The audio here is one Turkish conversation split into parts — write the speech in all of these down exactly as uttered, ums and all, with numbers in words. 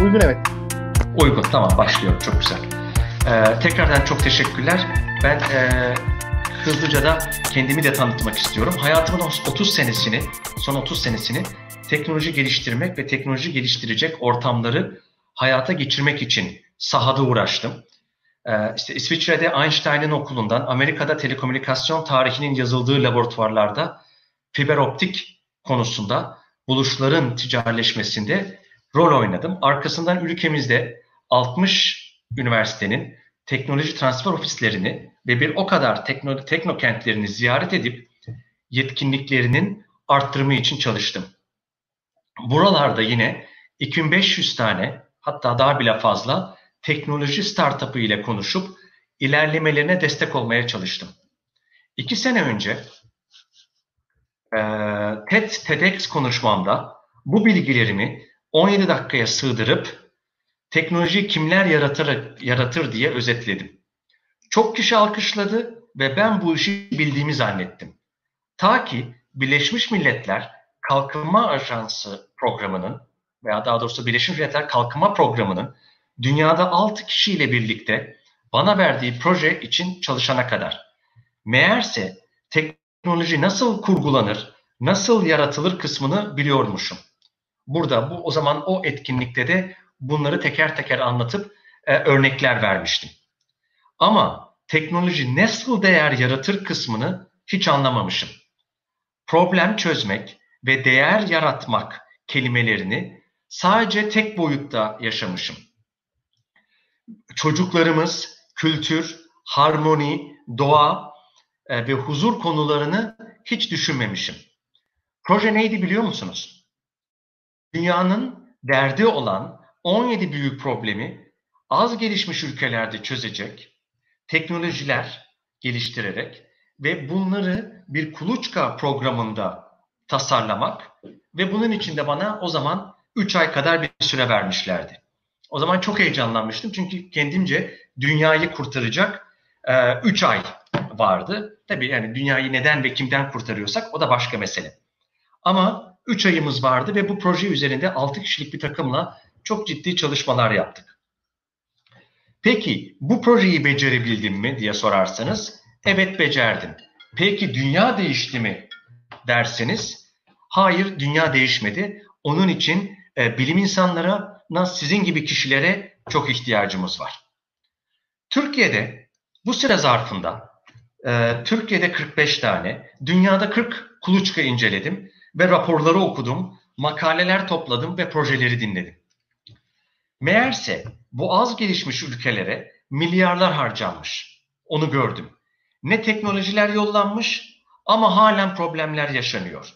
uygun, evet. Uygun, tamam, başlıyorum. Çok güzel. Ee, tekrardan çok teşekkürler. Ben e, hızlıca da kendimi de tanıtmak istiyorum. Hayatımın otuz senesini, son otuz senesini teknoloji geliştirmek ve teknoloji geliştirecek ortamları hayata geçirmek için sahada uğraştım. Ee, işte İsviçre'de Einstein'ın okulundan, Amerika'da telekomünikasyon tarihinin yazıldığı laboratuvarlarda fiber optik konusunda buluşların ticaretleşmesinde rol oynadım. Arkasından ülkemizde altmış üniversitenin teknoloji transfer ofislerini ve bir o kadar tekno, teknokentlerini ziyaret edip yetkinliklerinin arttırımı için çalıştım. Buralarda yine iki bin beş yüz tane, hatta daha bile fazla teknoloji startup'ı ile konuşup ilerlemelerine destek olmaya çalıştım. İki sene önce e, TED, TEDx konuşmamda bu bilgilerimi on yedi dakikaya sığdırıp teknolojiyi kimler yaratır, yaratır diye özetledim. Çok kişi alkışladı ve ben bu işi bildiğimi zannettim. Ta ki Birleşmiş Milletler Kalkınma Ajansı programının veya daha doğrusu Birleşmiş Milletler Kalkınma Programı'nın dünyada altı kişiyle birlikte bana verdiği proje için çalışana kadar. Meğerse teknoloji nasıl kurgulanır, nasıl yaratılır kısmını biliyormuşum. Burada bu o zaman o etkinlikte de bunları teker teker anlatıp e, örnekler vermiştim. Ama teknoloji nasıl değer yaratır kısmını hiç anlamamışım. Problem çözmek ve değer yaratmak kelimelerini sadece tek boyutta yaşamışım. Çocuklarımız, kültür, harmoni, doğa e, ve huzur konularını hiç düşünmemişim. Proje neydi biliyor musunuz? Dünyanın derdi olan on yedi büyük problemi az gelişmiş ülkelerde çözecek teknolojiler geliştirerek ve bunları bir kuluçka programında tasarlamak ve bunun için de bana o zaman üç ay kadar bir süre vermişlerdi. O zaman çok heyecanlanmıştım çünkü kendimce dünyayı kurtaracak üç ay vardı. Tabii yani dünyayı neden ve kimden kurtarıyorsak o da başka mesele. Ama üç ayımız vardı ve bu proje üzerinde altı kişilik bir takımla çok ciddi çalışmalar yaptık. Peki bu projeyi becerebildim mi diye sorarsanız, evet becerdim. Peki dünya değişti mi derseniz, hayır dünya değişmedi. Onun için e, bilim insanlarına, sizin gibi kişilere çok ihtiyacımız var. Türkiye'de bu süre zarfında e, Türkiye'de kırk beş tane, dünyada kırk kuluçka inceledim ve raporları okudum, makaleler topladım ve projeleri dinledim. Meğerse bu az gelişmiş ülkelere milyarlar harcanmış. Onu gördüm. Ne teknolojiler yollanmış ama halen problemler yaşanıyor.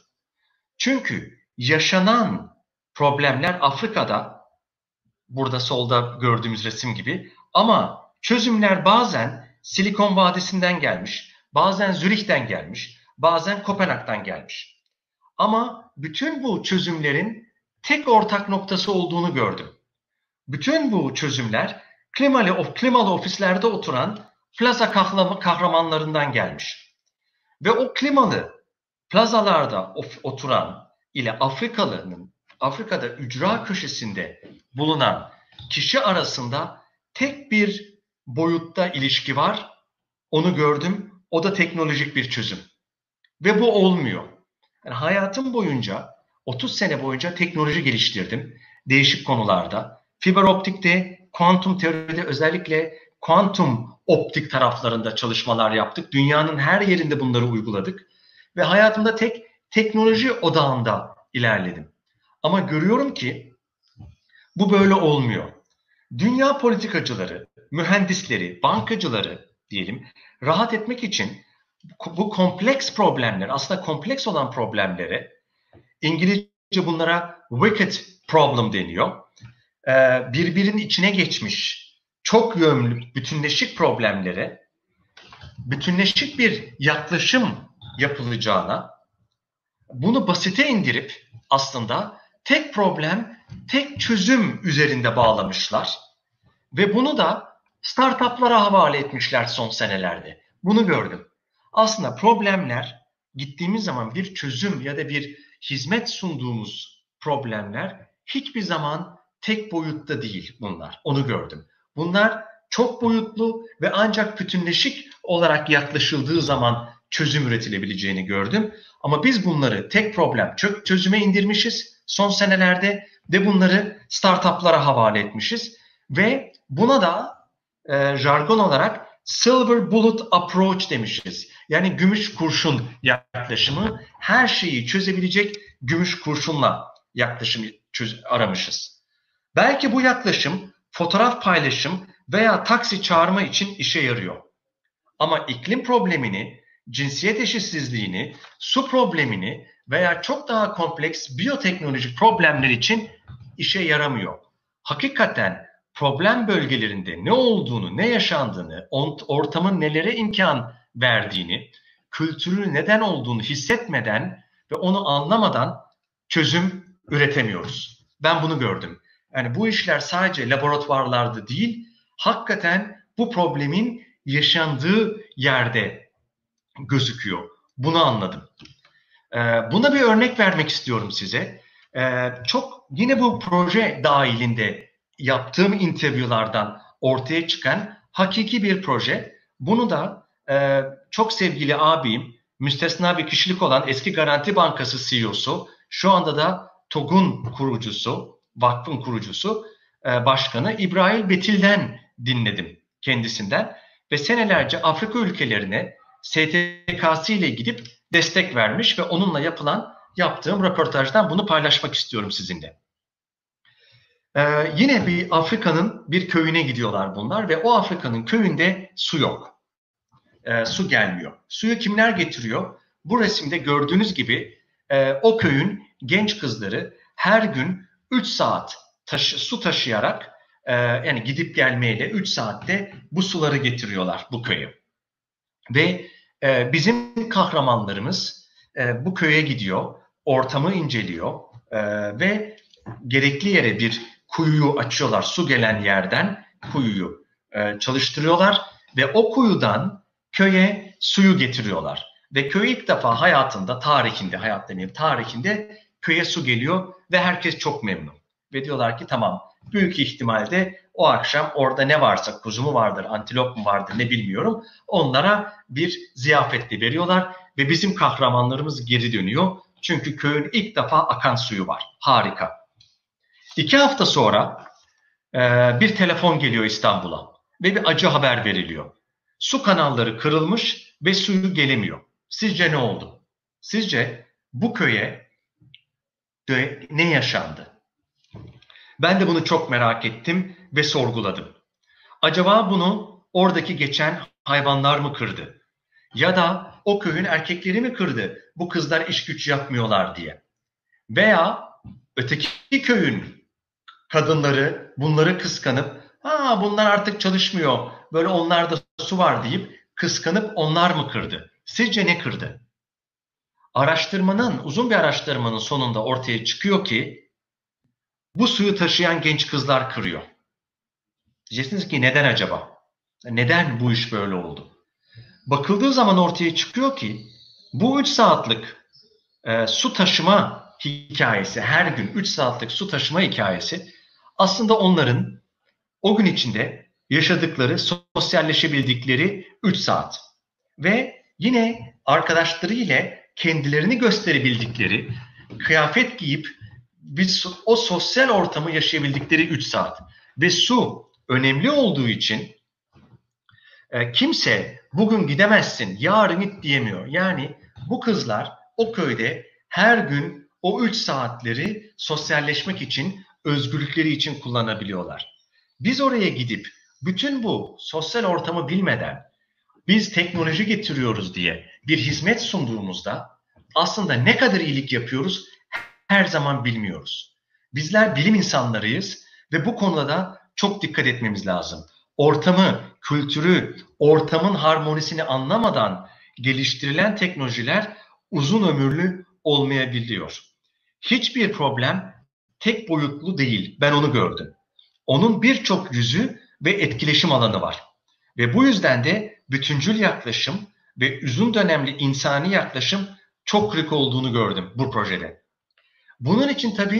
Çünkü yaşanan problemler Afrika'da, burada solda gördüğümüz resim gibi, ama çözümler bazen Silikon Vadisi'nden gelmiş, bazen Zürih'ten gelmiş, bazen Kopenhag'dan gelmiş. Ama bütün bu çözümlerin tek ortak noktası olduğunu gördüm. Bütün bu çözümler klimalı, klimalı ofislerde oturan plaza kahramanlarından gelmiş. Ve o klimalı plazalarda oturan ile Afrikalı'nın, Afrika'da ücra köşesinde bulunan kişi arasında tek bir boyutta ilişki var. Onu gördüm. O da teknolojik bir çözüm. Ve bu olmuyor. Yani hayatım boyunca, otuz sene boyunca teknoloji geliştirdim. Değişik konularda. Fiber optikte, kuantum teoride, özellikle kuantum optik taraflarında çalışmalar yaptık. Dünyanın her yerinde bunları uyguladık. Ve hayatımda tek teknoloji odağında ilerledim. Ama görüyorum ki bu böyle olmuyor. Dünya politikacıları, mühendisleri, bankacıları diyelim, rahat etmek için bu kompleks problemler, aslında kompleks olan problemlere, İngilizce bunlara wicked problem deniyor. Birbirinin içine geçmiş, çok yönlü, bütünleşik problemlere, bütünleşik bir yaklaşım yapılacağına, bunu basite indirip aslında tek problem, tek çözüm üzerinde bağlamışlar. Ve bunu da startuplara havale etmişler son senelerde. Bunu gördüm. Aslında problemler, gittiğimiz zaman bir çözüm ya da bir hizmet sunduğumuz problemler hiçbir zaman tek boyutta değil bunlar. Onu gördüm. Bunlar çok boyutlu ve ancak bütünleşik olarak yaklaşıldığı zaman çözüm üretilebileceğini gördüm. Ama biz bunları tek problem çözüme indirmişiz son senelerde ve bunları startuplara havale etmişiz. Ve buna da e, jargon olarak silver bullet approach demişiz. Yani gümüş kurşun yaklaşımı, her şeyi çözebilecek gümüş kurşunla yaklaşım çöz aramışız. Belki bu yaklaşım fotoğraf paylaşım veya taksi çağırma için işe yarıyor. Ama iklim problemini, cinsiyet eşitsizliğini, su problemini veya çok daha kompleks biyoteknolojik problemler için işe yaramıyor. Hakikaten problem bölgelerinde ne olduğunu, ne yaşandığını, ortamın nelere imkan verdiğini, kültürün neden olduğunu hissetmeden ve onu anlamadan çözüm üretemiyoruz. Ben bunu gördüm. Yani bu işler sadece laboratuvarlarda değil, hakikaten bu problemin yaşandığı yerde gözüküyor. Bunu anladım. Ee, buna bir örnek vermek istiyorum size. Ee, çok yine bu proje dahilinde yaptığım interviewlardan ortaya çıkan hakiki bir proje. Bunu da e, çok sevgili abim, müstesna bir kişilik olan eski Garanti Bankası C E O'su, şu anda da TOG'un kurucusu, vakfın kurucusu, e, başkanı İbrahim Betil'den dinledim kendisinden. Ve senelerce Afrika ülkelerine S T K'sı ile gidip destek vermiş ve onunla yapılan yaptığım röportajdan bunu paylaşmak istiyorum sizinle. Ee, yine bir Afrika'nın bir köyüne gidiyorlar bunlar ve o Afrika'nın köyünde su yok. Ee, su gelmiyor. Suyu kimler getiriyor? Bu resimde gördüğünüz gibi e, o köyün genç kızları her gün üç saat taşı, su taşıyarak e, yani gidip gelmeyle üç saatte bu suları getiriyorlar bu köye. Ve e, bizim kahramanlarımız e, bu köye gidiyor, ortamı inceliyor e, ve gerekli yere bir kuyuyu açıyorlar. Su gelen yerden kuyuyu e, çalıştırıyorlar ve o kuyudan köye suyu getiriyorlar. Ve köy ilk defa hayatında, tarihinde, hayat demeyeyim, tarihinde köye su geliyor ve herkes çok memnun. Ve diyorlar ki tamam, büyük ihtimalle o akşam orada ne varsa, kuzu mu vardır, antilop mu vardır ne bilmiyorum, onlara bir ziyafetle veriyorlar ve bizim kahramanlarımız geri dönüyor. Çünkü köyün ilk defa akan suyu var. Harika. İki hafta sonra e, bir telefon geliyor İstanbul'a ve bir acı haber veriliyor. Su kanalları kırılmış ve suyu gelemiyor. Sizce ne oldu? Sizce bu köye ne yaşandı? Ben de bunu çok merak ettim ve sorguladım. Acaba bunu oradaki geçen hayvanlar mı kırdı? Ya da o köyün erkekleri mi kırdı? Bu kızlar iş güç yapmıyorlar diye. Veya öteki köyün kadınları bunları kıskanıp ha bunlar artık çalışmıyor, böyle onlarda su var deyip kıskanıp onlar mı kırdı? Sizce ne kırdı? Araştırmanın, uzun bir araştırmanın sonunda ortaya çıkıyor ki bu suyu taşıyan genç kızlar kırıyor. Diyeceksiniz ki neden acaba? Neden bu iş böyle oldu? Bakıldığı zaman ortaya çıkıyor ki bu üç saatlik e, su taşıma hikayesi, her gün üç saatlik su taşıma hikayesi aslında onların o gün içinde yaşadıkları, sosyalleşebildikleri üç saat. Ve yine arkadaşları ile kendilerini gösterebildikleri, kıyafet giyip bir, o sosyal ortamı yaşayabildikleri üç saat. Ve su önemli olduğu için e, kimse bugün gidemezsin, yarın git diyemiyor. Yani bu kızlar o köyde her gün o üç saatleri sosyalleşmek için, özgürlükleri için kullanabiliyorlar. Biz oraya gidip bütün bu sosyal ortamı bilmeden biz teknoloji getiriyoruz diye bir hizmet sunduğumuzda aslında ne kadar iyilik yapıyoruz her zaman bilmiyoruz. Bizler bilim insanlarıyız ve bu konuda da çok dikkat etmemiz lazım. Ortamı, kültürü, ortamın harmonisini anlamadan geliştirilen teknolojiler uzun ömürlü olmayabiliyor. Hiçbir problem tek boyutlu değil. Ben onu gördüm. Onun birçok yüzü ve etkileşim alanı var. Ve bu yüzden de bütüncül yaklaşım ve uzun dönemli insani yaklaşım çok kritik olduğunu gördüm bu projede. Bunun için tabii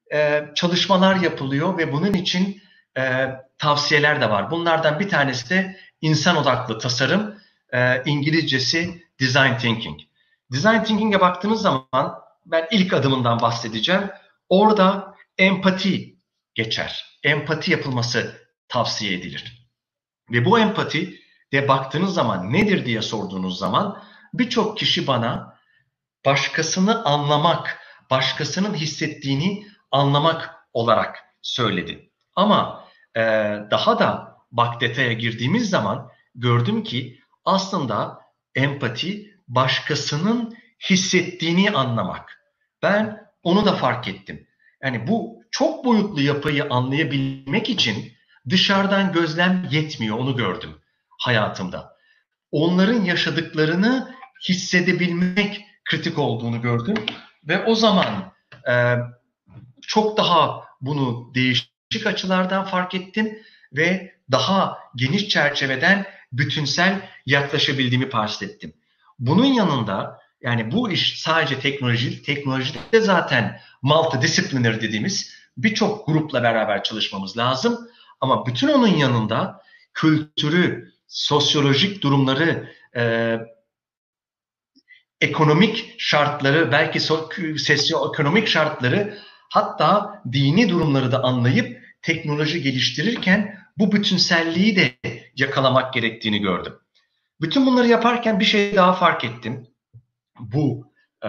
e, çalışmalar yapılıyor ve bunun için e, tavsiyeler de var. Bunlardan bir tanesi de insan odaklı tasarım, e, İngilizcesi Design Thinking. Design Thinking'e baktığınız zaman ben ilk adımından bahsedeceğim. Orada empati geçer. Empati yapılması tavsiye edilir. Ve bu empati de baktığınız zaman nedir diye sorduğunuz zaman birçok kişi bana başkasını anlamak, başkasının hissettiğini anlamak olarak söyledi. Ama e, daha da bak detaya girdiğimiz zaman gördüm ki aslında empati başkasının hissettiğini anlamak. Ben onu da fark ettim. Yani bu çok boyutlu yapıyı anlayabilmek için dışarıdan gözlem yetmiyor, onu gördüm hayatımda. Onların yaşadıklarını hissedebilmek kritik olduğunu gördüm ve o zaman e, çok daha bunu değişik açılardan fark ettim ve daha geniş çerçeveden bütünsel yaklaşabildiğimi fark ettim. Bunun yanında yani bu iş sadece teknoloji, teknolojide zaten multidiscipliner dediğimiz birçok grupla beraber çalışmamız lazım. Ama bütün onun yanında kültürü, sosyolojik durumları, e, ekonomik şartları, belki sosyoekonomik şartları, hatta dini durumları da anlayıp teknoloji geliştirirken bu bütünselliği de yakalamak gerektiğini gördüm. Bütün bunları yaparken bir şey daha fark ettim. Bu e,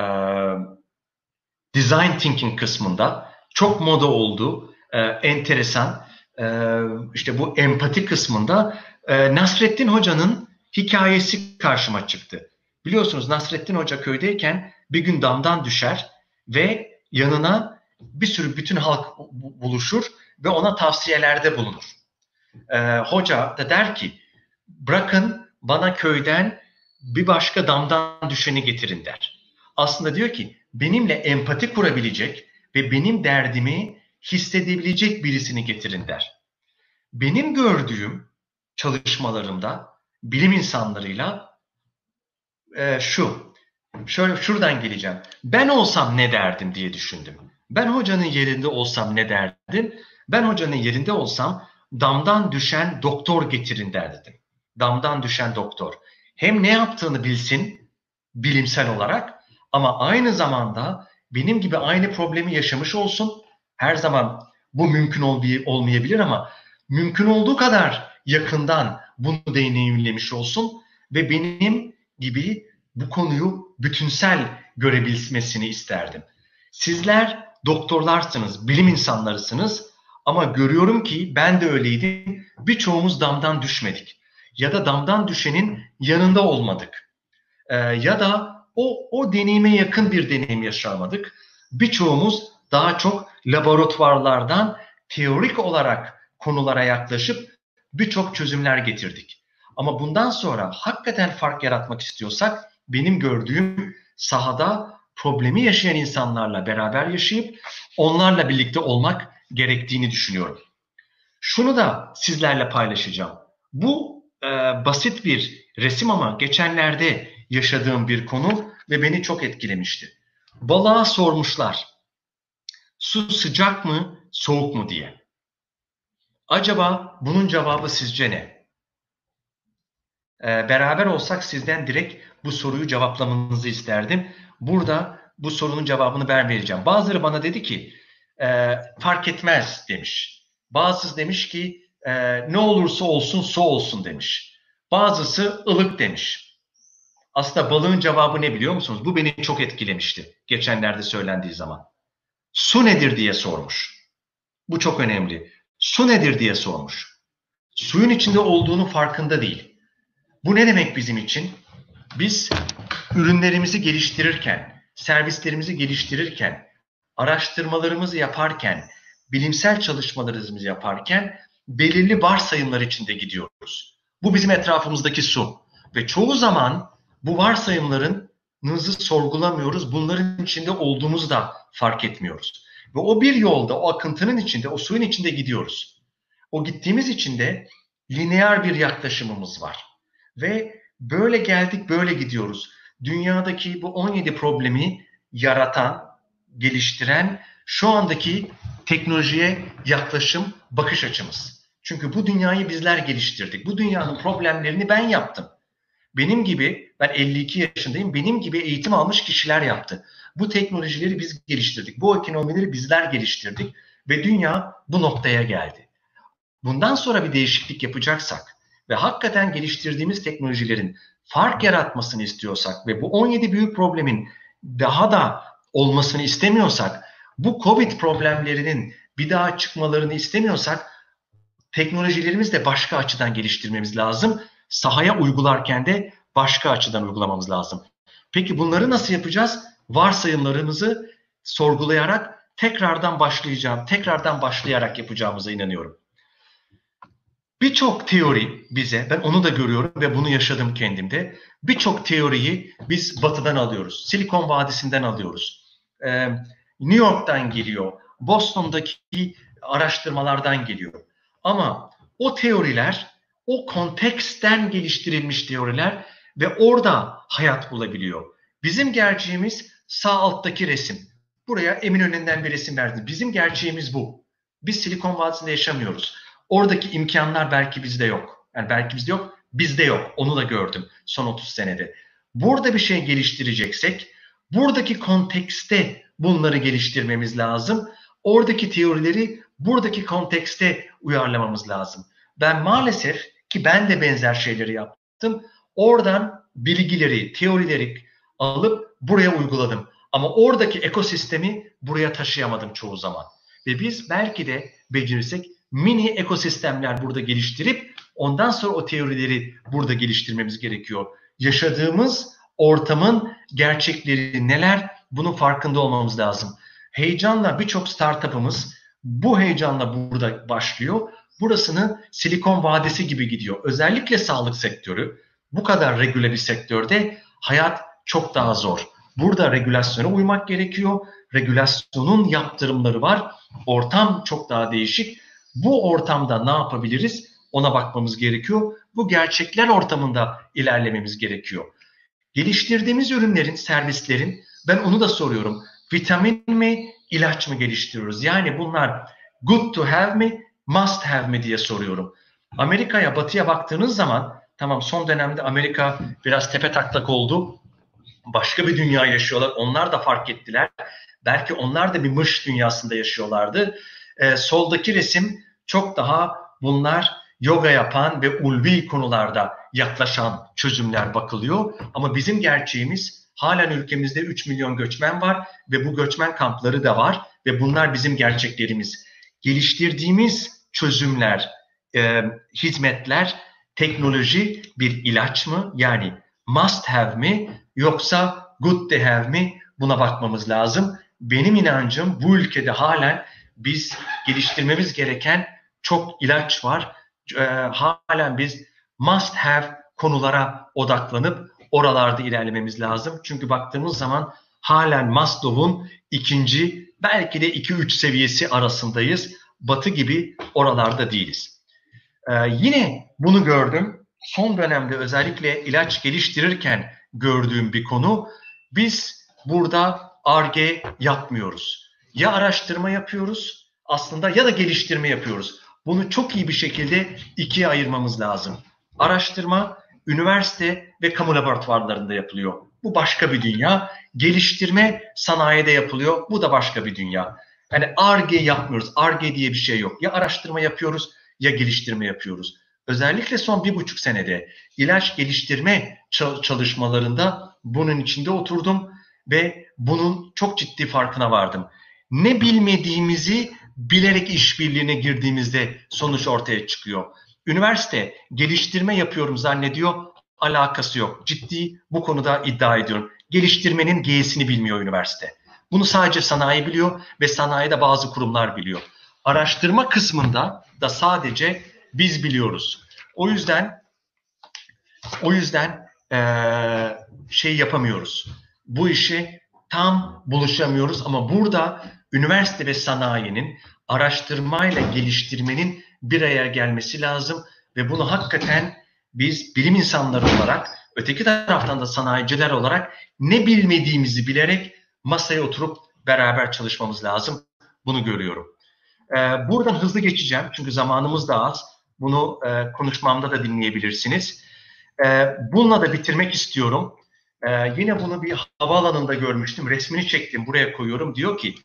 design thinking kısmında çok moda oldu, e, enteresan. E, işte bu empati kısmında e, Nasrettin Hoca'nın hikayesi karşıma çıktı. Biliyorsunuz Nasrettin Hoca köydeyken bir gün damdan düşer ve yanına bir sürü bütün halk buluşur ve ona tavsiyelerde bulunur. Ee, hoca da der ki bırakın bana köyden bir başka damdan düşeni getirin der. Aslında diyor ki benimle empati kurabilecek ve benim derdimi hissedebilecek birisini getirin der. Benim gördüğüm çalışmalarımda bilim insanlarıyla e, şu, şöyle şuradan geleceğim. Ben olsam ne derdim diye düşündüm. Ben hocanın yerinde olsam ne derdim? Ben hocanın yerinde olsam damdan düşen doktor getirin derdim. Damdan düşen doktor. Hem ne yaptığını bilsin bilimsel olarak ama aynı zamanda benim gibi aynı problemi yaşamış olsun. Her zaman bu mümkün olmayabilir ama mümkün olduğu kadar yakından bunu deneyimlemiş olsun ve benim gibi bu konuyu bütünsel görebilmesini isterdim. Sizler doktorlarsınız, bilim insanlarısınız ama görüyorum ki ben de öyleydim. Birçoğumuz damdan düşmedik. Ya da damdan düşenin yanında olmadık. Ee, ya da o, o deneyime yakın bir deneyim yaşamadık. Birçoğumuz daha çok laboratuvarlardan teorik olarak konulara yaklaşıp birçok çözümler getirdik. Ama bundan sonra hakikaten fark yaratmak istiyorsak benim gördüğüm sahada problemi yaşayan insanlarla beraber yaşayıp onlarla birlikte olmak gerektiğini düşünüyorum. Şunu da sizlerle paylaşacağım. Bu e, basit bir resim ama geçenlerde yaşadığım bir konu ve beni çok etkilemişti. Balığa sormuşlar, su sıcak mı, soğuk mu diye. Acaba bunun cevabı sizce ne? Ee, beraber olsak sizden direkt bu soruyu cevaplamanızı isterdim. Burada bu sorunun cevabını ben vereceğim. Bazıları bana dedi ki e, fark etmez demiş. Bazısı demiş ki e, ne olursa olsun su olsun demiş. Bazısı ılık demiş. Aslında balığın cevabı ne biliyor musunuz? Bu beni çok etkilemişti geçenlerde söylendiği zaman. Su nedir diye sormuş. Bu çok önemli. Su nedir diye sormuş. Suyun içinde olduğunu farkında değil. Bu ne demek bizim için? Biz ürünlerimizi geliştirirken, servislerimizi geliştirirken, araştırmalarımızı yaparken, bilimsel çalışmalarımızı yaparken belirli varsayımlar içinde gidiyoruz. Bu bizim etrafımızdaki su. Ve çoğu zaman bu varsayımlarınızı sorgulamıyoruz. Bunların içinde olduğumuzu da fark etmiyoruz. Ve o bir yolda, o akıntının içinde, o suyun içinde gidiyoruz. O gittiğimiz için de lineer bir yaklaşımımız var. Ve böyle geldik, böyle gidiyoruz. Dünyadaki bu on yedi problemi yaratan, geliştiren, şu andaki teknolojiye yaklaşım, bakış açımız. Çünkü bu dünyayı bizler geliştirdik. Bu dünyanın problemlerini ben yaptım. Benim gibi, ben elli iki yaşındayım, benim gibi eğitim almış kişiler yaptı. Bu teknolojileri biz geliştirdik. Bu ekonomileri bizler geliştirdik. Ve dünya bu noktaya geldi. Bundan sonra bir değişiklik yapacaksak ve hakikaten geliştirdiğimiz teknolojilerin fark yaratmasını istiyorsak ve bu on yedi büyük problemin daha da olmasını istemiyorsak, bu Covid problemlerinin bir daha çıkmalarını istemiyorsak, teknolojilerimizi de başka açıdan geliştirmemiz lazım. Sahaya uygularken de başka açıdan uygulamamız lazım. Peki bunları nasıl yapacağız? Varsayımlarımızı sorgulayarak tekrardan başlayacağım, tekrardan başlayarak yapacağımıza inanıyorum. Birçok teori bize, ben onu da görüyorum ve bunu yaşadım kendimde. Birçok teoriyi biz batıdan alıyoruz. Silikon Vadisi'nden alıyoruz. Ee, New York'tan geliyor. Boston'daki araştırmalardan geliyor. Ama o teoriler, o konteksten geliştirilmiş teoriler ve orada hayat bulabiliyor. Bizim gerçeğimiz sağ alttaki resim. Buraya Eminönü'nden bir resim verdim. Bizim gerçeğimiz bu. Biz Silikon Vadisi'nde yaşamıyoruz. Oradaki imkanlar belki bizde yok. Yani belki bizde yok, bizde yok. Onu da gördüm son otuz senede. Burada bir şey geliştireceksek, buradaki kontekste bunları geliştirmemiz lazım. Oradaki teorileri buradaki kontekste uyarlamamız lazım. Ben maalesef ki ben de benzer şeyleri yaptım. Oradan bilgileri, teorileri alıp buraya uyguladım. Ama oradaki ekosistemi buraya taşıyamadım çoğu zaman. Ve biz belki de becerirsek mini ekosistemler burada geliştirip ondan sonra o teorileri burada geliştirmemiz gerekiyor. Yaşadığımız ortamın gerçekleri neler? Bunun farkında olmamız lazım. Heyecanla birçok startup'ımız bu heyecanla burada başlıyor. Burasını Silikon Vadisi gibi gidiyor. Özellikle sağlık sektörü bu kadar regüle bir sektörde hayat çok daha zor. Burada regülasyona uymak gerekiyor. Regülasyonun yaptırımları var. Ortam çok daha değişik. Bu ortamda ne yapabiliriz? Ona bakmamız gerekiyor. Bu gerçekler ortamında ilerlememiz gerekiyor. Geliştirdiğimiz ürünlerin, servislerin, ben onu da soruyorum. Vitamin mi, ilaç mı geliştiriyoruz? Yani bunlar good to have mi, must have mi diye soruyorum. Amerika'ya, batıya baktığınız zaman, tamam son dönemde Amerika biraz tepe taklak oldu. Başka bir dünya yaşıyorlar. Onlar da fark ettiler. Belki onlar da bir mış dünyasında yaşıyorlardı. Ee, soldaki resim çok daha bunlar yoga yapan ve ulvi konularda yaklaşan çözümler bakılıyor. Ama bizim gerçeğimiz halen ülkemizde üç milyon göçmen var ve bu göçmen kampları da var ve bunlar bizim gerçeklerimiz. Geliştirdiğimiz çözümler, e, hizmetler, teknoloji bir ilaç mı? Yani must have mi yoksa good to have mi? Buna bakmamız lazım. Benim inancım bu ülkede halen biz geliştirmemiz gereken çok ilaç var. E, halen biz must have konulara odaklanıp oralarda ilerlememiz lazım. Çünkü baktığımız zaman halen Maslow'un ikinci belki de iki üç seviyesi arasındayız. Batı gibi oralarda değiliz. Ee, yine bunu gördüm. Son dönemde özellikle ilaç geliştirirken gördüğüm bir konu. Biz burada Ar-Ge yapmıyoruz. Ya araştırma yapıyoruz aslında ya da geliştirme yapıyoruz. Bunu çok iyi bir şekilde ikiye ayırmamız lazım. Araştırma üniversite ve kamu laboratuvarlarında yapılıyor. Bu başka bir dünya. Geliştirme sanayide yapılıyor. Bu da başka bir dünya. Yani Ar-Ge yapmıyoruz. Ar-Ge diye bir şey yok. Ya araştırma yapıyoruz ya geliştirme yapıyoruz. Özellikle son bir buçuk senede ilaç geliştirme çalışmalarında bunun içinde oturdum ve bunun çok ciddi farkına vardım. Ne bilmediğimizi bilerek işbirliğine girdiğimizde sonuç ortaya çıkıyor. Üniversite geliştirme yapıyorum zannediyor, alakası yok. Ciddi bu konuda iddia ediyorum. Geliştirmenin G'sini bilmiyor üniversite. Bunu sadece sanayi biliyor ve sanayide bazı kurumlar biliyor. Araştırma kısmında da sadece biz biliyoruz. O yüzden o yüzden ee, şey yapamıyoruz. Bu işi tam buluşamıyoruz ama burada üniversite ve sanayinin araştırmayla geliştirmenin bir araya gelmesi lazım ve bunu hakikaten biz bilim insanları olarak, öteki taraftan da sanayiciler olarak ne bilmediğimizi bilerek masaya oturup beraber çalışmamız lazım. Bunu görüyorum. E, buradan hızlı geçeceğim çünkü zamanımız da az. Bunu e, konuşmamda da dinleyebilirsiniz. E, bununla da bitirmek istiyorum. E, yine bunu bir havaalanında görmüştüm. Resmini çektim, buraya koyuyorum. Diyor ki,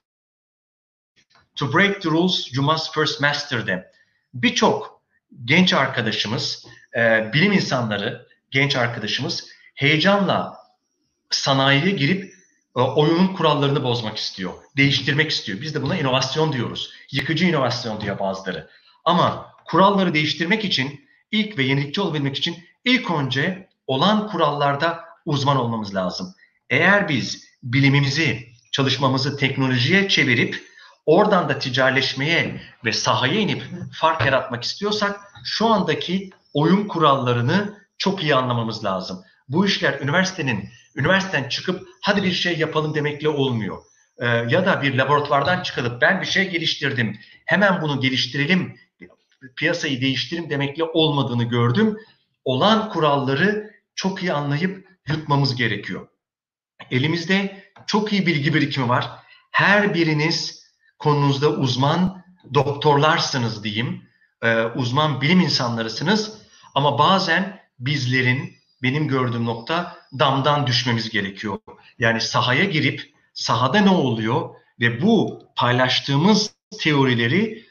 to break the rules, you must first master them. Birçok genç arkadaşımız, e, bilim insanları, genç arkadaşımız heyecanla sanayiye girip e, oyunun kurallarını bozmak istiyor, değiştirmek istiyor. Biz de buna inovasyon diyoruz. Yıkıcı inovasyon diyor bazıları. Ama kuralları değiştirmek için, ilk ve yenilikçi olabilmek için ilk önce olan kurallarda uzman olmamız lazım. Eğer biz bilimimizi, çalışmamızı teknolojiye çevirip oradan da ticaretleşmeye ve sahaya inip fark yaratmak istiyorsak şu andaki oyun kurallarını çok iyi anlamamız lazım. Bu işler üniversitenin, üniversiteden çıkıp hadi bir şey yapalım demekle olmuyor. Ee, ya da bir laboratuvardan çıkıp ben bir şey geliştirdim, hemen bunu geliştirelim, piyasayı değiştirelim demekle olmadığını gördüm. Olan kuralları çok iyi anlayıp yutmamız gerekiyor. Elimizde çok iyi bilgi birikimi var. Her biriniz konunuzda uzman doktorlarsınız diyeyim. Ee, uzman bilim insanlarısınız. Ama bazen bizlerin, benim gördüğüm nokta, damdan düşmemiz gerekiyor. Yani sahaya girip sahada ne oluyor ve bu paylaştığımız teorileri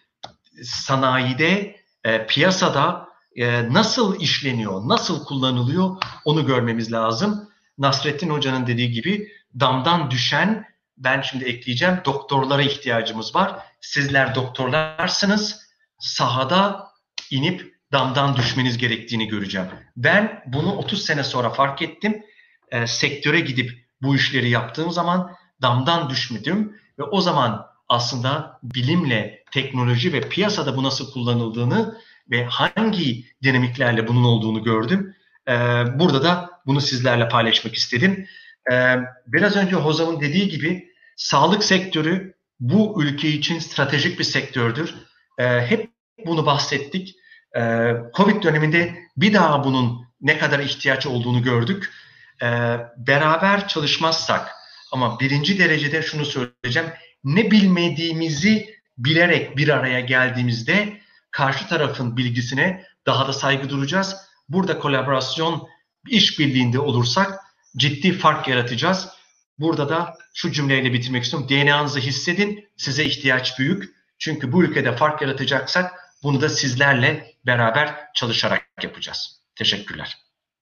sanayide, e, piyasada e, nasıl işleniyor, nasıl kullanılıyor onu görmemiz lazım. Nasrettin Hoca'nın dediği gibi damdan düşen, ben şimdi ekleyeceğim, doktorlara ihtiyacımız var. Sizler doktorlarsınız, sahada inip damdan düşmeniz gerektiğini göreceğim. Ben bunu otuz sene sonra fark ettim. E, sektöre gidip bu işleri yaptığım zaman damdan düşmedim ve o zaman aslında bilimle, teknoloji ve piyasada bu nasıl kullanıldığını ve hangi dinamiklerle bunun olduğunu gördüm. Ee, burada da bunu sizlerle paylaşmak istedim. Ee, biraz önce Hozam'ın dediği gibi sağlık sektörü bu ülke için stratejik bir sektördür. Ee, hep bunu bahsettik. Ee, Covid döneminde bir daha bunun ne kadar ihtiyaç olduğunu gördük. Ee, beraber çalışmazsak, ama birinci derecede şunu söyleyeceğim, ne bilmediğimizi bilerek bir araya geldiğimizde karşı tarafın bilgisine daha da saygı duyacağız. Burada kolaborasyon, işbirliğinde olursak ciddi fark yaratacağız. Burada da şu cümleyle bitirmek istiyorum. D N A'nızı hissedin, size ihtiyaç büyük. Çünkü bu ülkede fark yaratacaksak bunu da sizlerle beraber çalışarak yapacağız. Teşekkürler.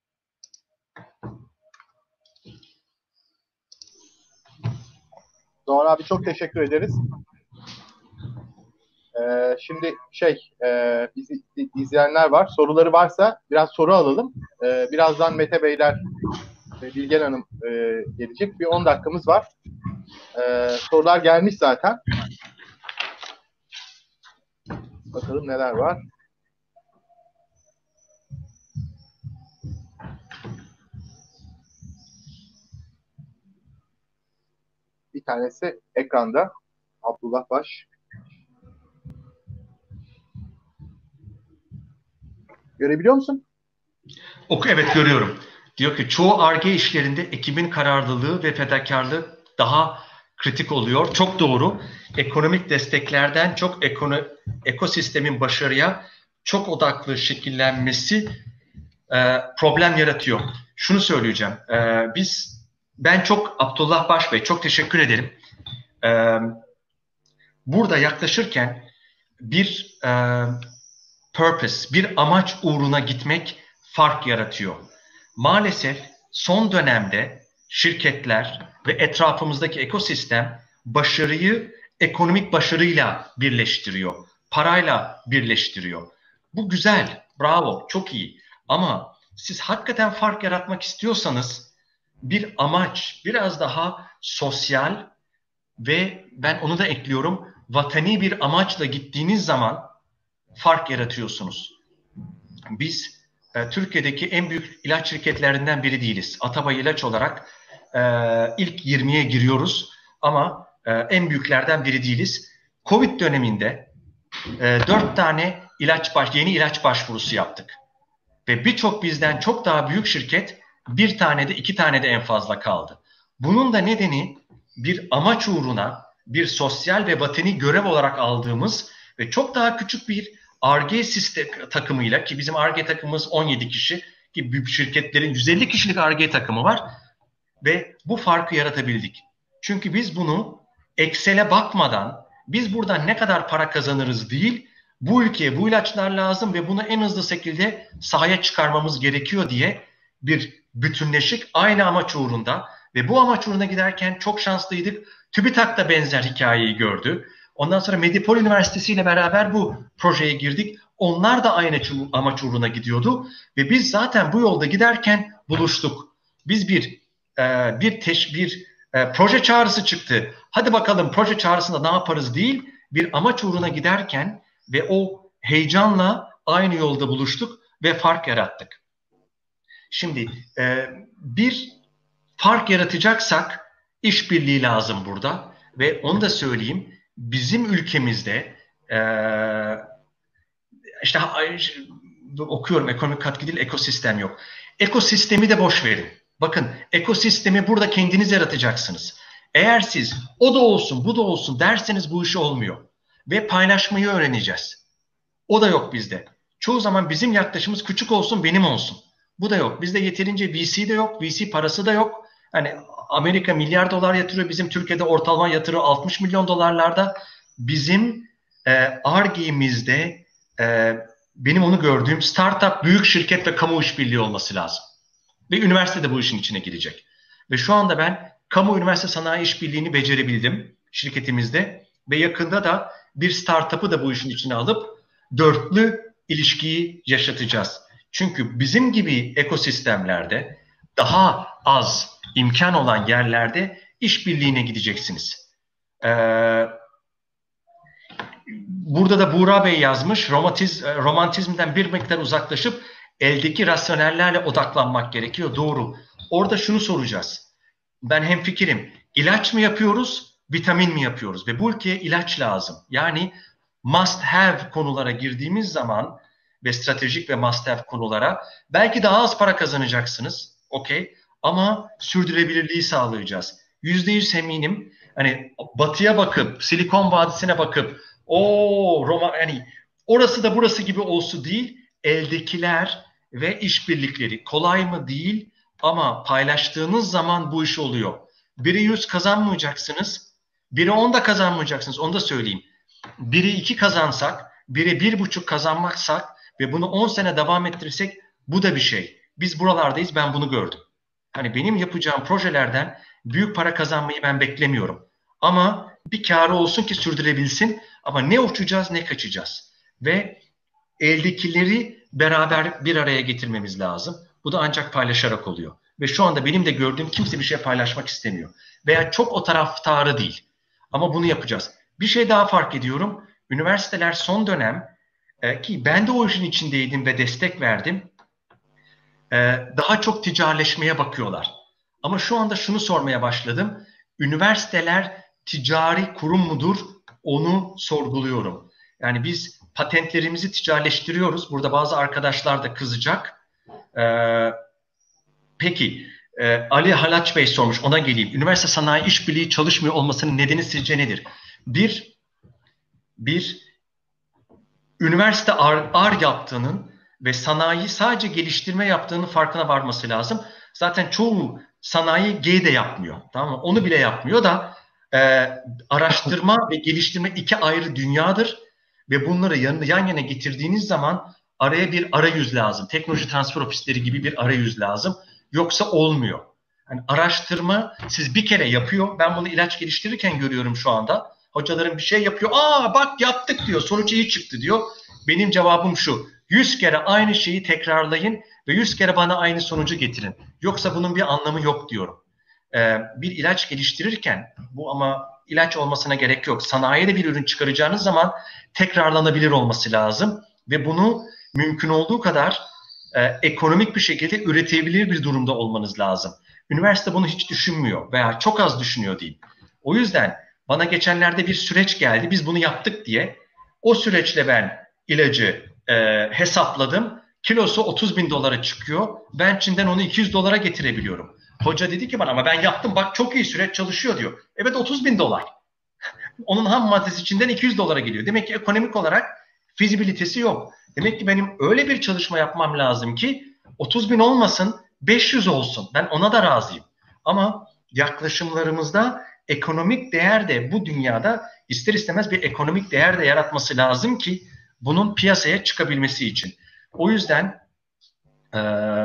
Doğan abi çok teşekkür ederiz. Ee, şimdi şey, e, bizi izleyenler var. Soruları varsa biraz soru alalım. Ee, birazdan Mete Beyler ve Bilgen Hanım e, gelecek. Bir on dakikamız var. Ee, sorular gelmiş zaten. Bakalım neler var. Bir tanesi ekranda. Abdullah Baş. Görebiliyor musun? Oku, evet görüyorum. Diyor ki çoğu Ar-Ge işlerinde ekibin kararlılığı ve fedakarlığı daha kritik oluyor. Çok doğru. Ekonomik desteklerden çok ekono ekosistemin başarıya çok odaklı şekillenmesi e, problem yaratıyor. Şunu söyleyeceğim. E, biz, ben çok, Abdullah Baş Bey çok teşekkür ederim. E, burada yaklaşırken bir e, purpose, bir amaç uğruna gitmek fark yaratıyor. Maalesef son dönemde şirketler ve etrafımızdaki ekosistem başarıyı ekonomik başarıyla birleştiriyor. Parayla birleştiriyor. Bu güzel, bravo, çok iyi. Ama siz hakikaten fark yaratmak istiyorsanız bir amaç, biraz daha sosyal ve ben onu da ekliyorum, vatani bir amaçla gittiğiniz zaman fark yaratıyorsunuz. Biz e, Türkiye'deki en büyük ilaç şirketlerinden biri değiliz. Atabay İlaç olarak e, ilk yirmiye giriyoruz ama e, en büyüklerden biri değiliz. Covid döneminde e, dört tane ilaç baş, yeni ilaç başvurusu yaptık. Ve birçok bizden çok daha büyük şirket bir tane de iki tane de en fazla kaldı. Bunun da nedeni bir amaç uğruna bir sosyal ve vatani görev olarak aldığımız Ve çok daha küçük bir Ar-Ge sistem takımıyla, ki bizim Ar-Ge takımımız on yedi kişi, ki büyük şirketlerin yüz elli kişilik Ar-Ge takımı var ve bu farkı yaratabildik. Çünkü biz bunu Excel'e bakmadan, biz buradan ne kadar para kazanırız değil, bu ülkeye bu ilaçlar lazım ve bunu en hızlı şekilde sahaya çıkarmamız gerekiyor diye bir bütünleşik aynı amaç uğrunda ve bu amaç uğruna giderken çok şanslıydık. TÜBİTAK da benzer hikayeyi gördü. Ondan sonra Medipol Üniversitesi ile beraber bu projeye girdik. Onlar da aynı amaç uğruna gidiyordu ve biz zaten bu yolda giderken buluştuk. Biz bir e, bir teş, bir e, proje çağrısı çıktı. Hadi bakalım proje çağrısında ne yaparız değil, bir amaç uğruna giderken ve o heyecanla aynı yolda buluştuk ve fark yarattık. Şimdi e, bir fark yaratacaksak işbirliği lazım burada ve onu da söyleyeyim, bizim ülkemizde e, işte okuyorum, ekonomik katkı değil, ekosistem yok. Ekosistemi de boş verin. Bakın, ekosistemi burada kendiniz yaratacaksınız. Eğer siz o da olsun bu da olsun derseniz bu iş olmuyor. Ve paylaşmayı öğreneceğiz. O da yok bizde. Çoğu zaman bizim yaklaşımımız küçük olsun benim olsun. Bu da yok. Bizde yeterince V C de yok. V C parası da yok. Hani Amerika milyar dolar yatırıyor. Bizim Türkiye'de ortalama yatırıyor altmış milyon dolarlarda. Bizim e, Ar-Ge'mizde e, benim onu gördüğüm startup, büyük şirket ve kamu işbirliği olması lazım. Ve üniversite de bu işin içine girecek. Ve şu anda ben kamu üniversite sanayi işbirliğini becerebildim şirketimizde. Ve yakında da bir startup'ı da bu işin içine alıp dörtlü ilişkiyi yaşatacağız. Çünkü bizim gibi ekosistemlerde, daha az imkan olan yerlerde işbirliğine gideceksiniz. Ee, burada da Buğra Bey yazmış, romantiz, romantizmden bir miktar uzaklaşıp eldeki rasyonellerle odaklanmak gerekiyor. Doğru. Orada şunu soracağız. Ben hemfikirim. İlaç mı yapıyoruz, vitamin mi yapıyoruz? Ve bu ülkeye ilaç lazım. Yani must have konulara girdiğimiz zaman ve stratejik ve must have konulara belki daha az para kazanacaksınız. Okey. Ama sürdürülebilirliği sağlayacağız. Yüzde yüz eminim. Hani batıya bakıp, Silikon Vadisi'ne bakıp o Roma, yani orası da burası gibi olsun değil, eldekiler ve işbirlikleri kolay mı değil ama paylaştığınız zaman bu iş oluyor. Biri yüz kazanmayacaksınız, biri on da kazanmayacaksınız, onu da söyleyeyim. Biri iki kazansak, biri bir buçuk kazanmaksak ve bunu on sene devam ettirirsek bu da bir şey. Biz buralardayız, ben bunu gördüm. Hani benim yapacağım projelerden büyük para kazanmayı ben beklemiyorum. Ama bir kârı olsun ki sürdürebilsin. Ama ne uçacağız ne kaçacağız. Ve eldekileri beraber bir araya getirmemiz lazım. Bu da ancak paylaşarak oluyor. Ve şu anda benim de gördüğüm kimse bir şey paylaşmak istemiyor. Veya çok o taraftarı değil. Ama bunu yapacağız. Bir şey daha fark ediyorum. Üniversiteler son dönem e, ki ben de o işin içindeydim ve destek verdim. E, daha çok ticaretleşmeye bakıyorlar. Ama şu anda şunu sormaya başladım. Üniversiteler ticari kurum mudur? Onu sorguluyorum. Yani biz patentlerimizi ticaretleştiriyoruz. Burada bazı arkadaşlar da kızacak. Ee, peki, e, Ali Halaç Bey sormuş, ona geleyim. Üniversite sanayi işbirliği çalışmıyor olmasının nedeni sizce nedir? Bir, bir üniversite ar, ar yaptığının ve sanayi sadece geliştirme yaptığının farkına varması lazım. Zaten çoğu sanayi G de yapmıyor. Tamam mı? Onu bile yapmıyor da e, araştırma ve geliştirme iki ayrı dünyadır. Ve bunları yan, yan yana getirdiğiniz zaman araya bir arayüz lazım. Teknoloji transfer ofisleri gibi bir arayüz lazım. Yoksa olmuyor. Yani araştırma siz bir kere yapıyor. Ben bunu ilaç geliştirirken görüyorum şu anda. Hocalarım bir şey yapıyor. Aa bak yaptık diyor. Sonuç iyi çıktı diyor. Benim cevabım şu. yüz kere aynı şeyi tekrarlayın ve yüz kere bana aynı sonucu getirin. Yoksa bunun bir anlamı yok diyorum. Ee, bir ilaç geliştirirken bu ama ilaç olmasına gerek yok. Sanayide bir ürün çıkaracağınız zaman tekrarlanabilir olması lazım ve bunu mümkün olduğu kadar e, ekonomik bir şekilde üretebilir bir durumda olmanız lazım. Üniversite bunu hiç düşünmüyor veya çok az düşünüyor diyeyim. O yüzden bana geçenlerde bir süreç geldi. Biz bunu yaptık diye. O süreçle ben ilacı e, hesapladım. Kilosu otuz bin dolara çıkıyor. Ben Çin'den onu iki yüz dolara getirebiliyorum. Hoca dedi ki bana ama ben yaptım bak çok iyi süreç çalışıyor diyor. Evet otuz bin dolar. onun ham maddesi içinden iki yüz dolara geliyor. Demek ki ekonomik olarak fizibilitesi yok. Demek ki benim öyle bir çalışma yapmam lazım ki otuz bin olmasın, beş yüz olsun. Ben ona da razıyım. Ama yaklaşımlarımızda ekonomik değer de bu dünyada ister istemez bir ekonomik değer de yaratması lazım ki bunun piyasaya çıkabilmesi için. O yüzden ee,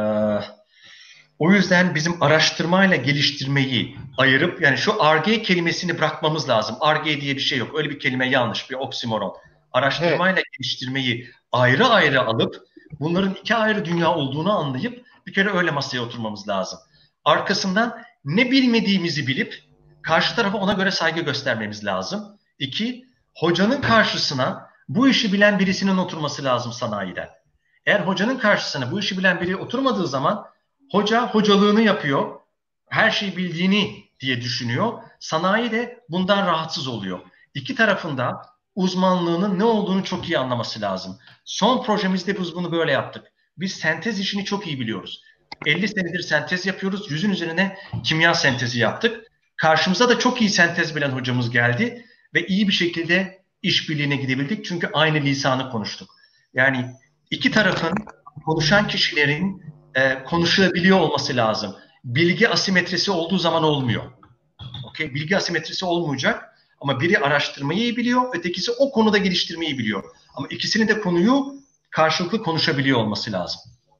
o yüzden bizim araştırmayla geliştirmeyi ayırıp, yani şu R&D kelimesini bırakmamız lazım. R&D diye bir şey yok. Öyle bir kelime yanlış, bir oksimoron. Araştırmayla evet. geliştirmeyi ayrı ayrı alıp bunların iki ayrı dünya olduğunu anlayıp bir kere öyle masaya oturmamız lazım. Arkasından ne bilmediğimizi bilip karşı tarafa ona göre saygı göstermemiz lazım. İki, hocanın karşısına bu işi bilen birisinin oturması lazım sanayiden. Eğer hocanın karşısına bu işi bilen biri oturmadığı zaman hoca hocalığını yapıyor, her şeyi bildiğini diye düşünüyor. Sanayi de bundan rahatsız oluyor. İki tarafında uzmanlığının ne olduğunu çok iyi anlaması lazım. Son projemizde biz bunu böyle yaptık. Biz sentez işini çok iyi biliyoruz. elli senedir sentez yapıyoruz. Yüzün üzerine kimya sentezi yaptık. Karşımıza da çok iyi sentez bilen hocamız geldi ve iyi bir şekilde işbirliğine gidebildik. Çünkü aynı lisanı konuştuk. Yani iki tarafın, konuşan kişilerin e, konuşulabiliyor olması lazım. Bilgi asimetrisi olduğu zaman olmuyor. Okay? Bilgi asimetrisi olmayacak ama biri araştırmayı iyi biliyor, ötekisi o konuda geliştirmeyi biliyor. Ama ikisinin de konuyu karşılıklı konuşabiliyor olması lazım.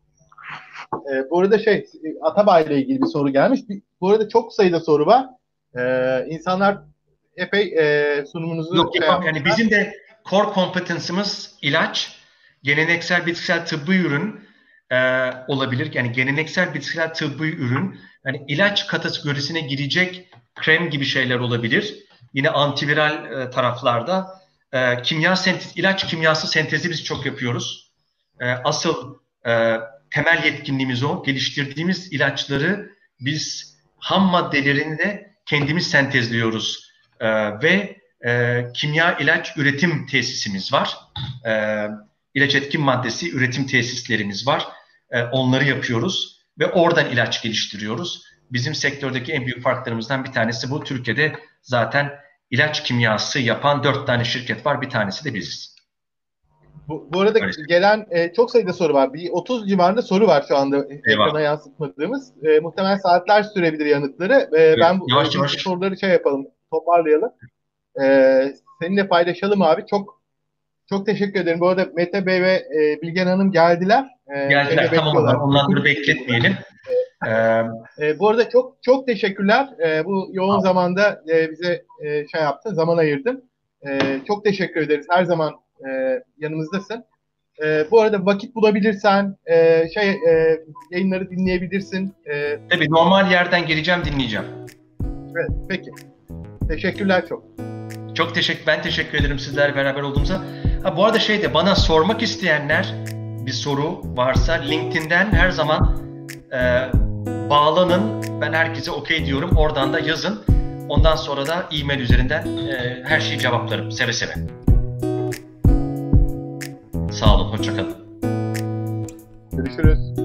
E, bu arada şey, Atabay ile ilgili bir soru gelmiş. Bu arada çok sayıda soru var. E, insanlar epey e, sunumunuzu... Yok, şey yani bizim de core competence'ımız ilaç, geleneksel bitkisel tıbbi ürün e, olabilir. Yani geleneksel bitkisel tıbbi ürün, yani ilaç kategorisine girecek krem gibi şeyler olabilir. Yine antiviral e, taraflarda e, kimya sentez, ilaç kimyası sentezi biz çok yapıyoruz. E, asıl e, temel yetkinliğimiz o. Geliştirdiğimiz ilaçları biz ham maddelerini de kendimiz sentezliyoruz. E, ve e, kimya ilaç üretim tesisimiz var. E, ilaç etkin maddesi üretim tesislerimiz var. E, onları yapıyoruz ve oradan ilaç geliştiriyoruz. Bizim sektördeki en büyük farklarımızdan bir tanesi bu. Türkiye'de zaten ilaç kimyası yapan dört tane şirket var. Bir tanesi de biziz. Bu, bu arada evet. gelen e, çok sayıda soru var. Bir otuz civarında soru var şu anda ekrana yansıtmadığımız. E, muhtemelen saatler sürebilir yanıtları. E, evet. Ben bu yavaş, yavaş. soruları şey yapalım, toparlayalım. E, seninle paylaşalım abi. Çok çok teşekkür ederim. Bu arada Mete Bey ve e, Bilgen Hanım geldiler. E, geldiler. Tamam. Onları bekletmeyelim. e, bu arada çok çok teşekkürler. E, bu yoğun tamam. zamanda e, bize e, şey yaptın, zaman ayırdın. E, çok teşekkür ederiz. Her zaman e, yanımızdasın. E, bu arada vakit bulabilirsen e, şey e, yayınları dinleyebilirsin. E, Tabii normal yerden geleceğim, dinleyeceğim. Evet, peki. Teşekkürler çok. Çok teşekkür, ben teşekkür ederim sizlerle beraber olduğumuza. Ha, bu arada şey de, bana sormak isteyenler, bir soru varsa LinkedIn'den her zaman e, bağlanın. Ben herkese okey diyorum. Oradan da yazın. Ondan sonra da e-mail üzerinden e, her şeyi cevaplarım seve seve. Sağ olun, hoşça kalın. Görüşürüz.